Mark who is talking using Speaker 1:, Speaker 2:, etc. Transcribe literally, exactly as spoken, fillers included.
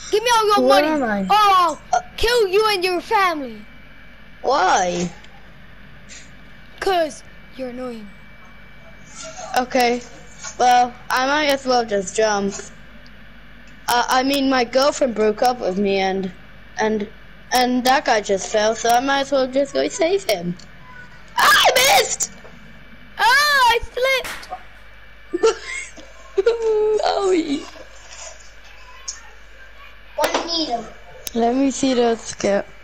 Speaker 1: Give me all your
Speaker 2: Where
Speaker 1: money.
Speaker 2: am I?
Speaker 1: Or I'll kill you and your family.
Speaker 3: Why?
Speaker 1: Cause you're annoying.
Speaker 3: Okay. Well, I might as well just jump. Uh, I mean, my girlfriend broke up with me, and and and that guy just fell, so I might as well just go save him. Ah, I missed!
Speaker 1: Ah, I slipped.
Speaker 3: Oh,
Speaker 2: What do you need him?
Speaker 3: let me see the skip.